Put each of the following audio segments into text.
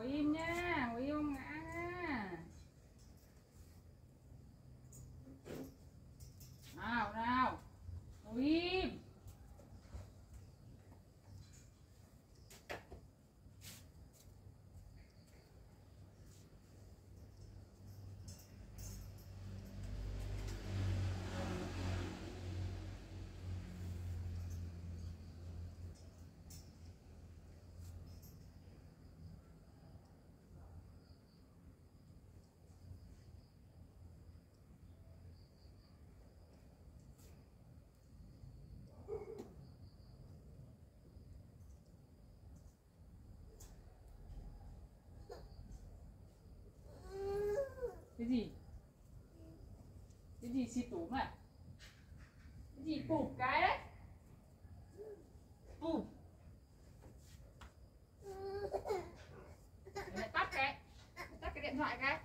im nha, ngồi im không ngã nha. Nào nào, ngồi im. Cái gì? Cái gì xịt túm à? Cái gì bụp cái đấy? Bụp. Mẹ tắt cái điện thoại cái.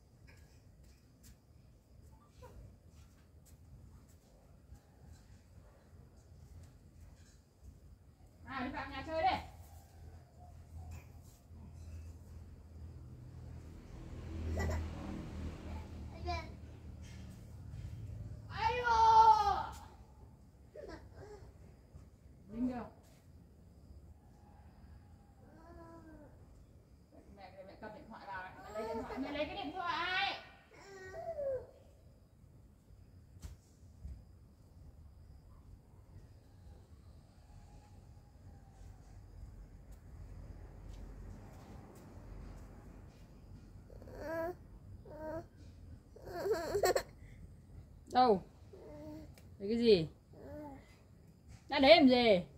Nào đi vào nhà chơi đi. Linh đâu? Mẹ cầm điện thoại vào, mẹ lấy điện thoại, mẹ lấy cái điện thoại. Đâu? Đấy cái gì? Đã đấy làm gì?